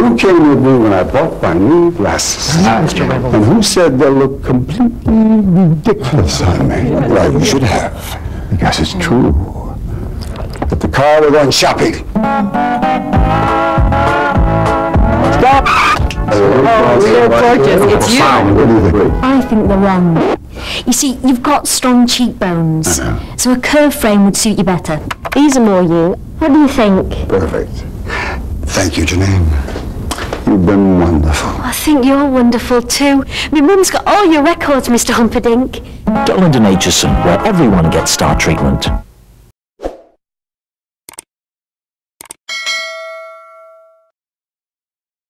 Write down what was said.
Who came with me when I bought my new glasses? Mr. Reynolds. And who said they look completely ridiculous on me? Well, you should have, because it's true. At the car, we're going shopping. Stop! Oh, you're gorgeous. It's you. What do you think? I think they're wrong. You see, you've got strong cheekbones, so a curved frame would suit you better. These are more you. What do you think? Perfect. Thank you, Janine. You've been wonderful. I think you're wonderful too. My mum's got all your records, Mr. Humperdinck. Dollond Aitchison, where everyone gets star treatment.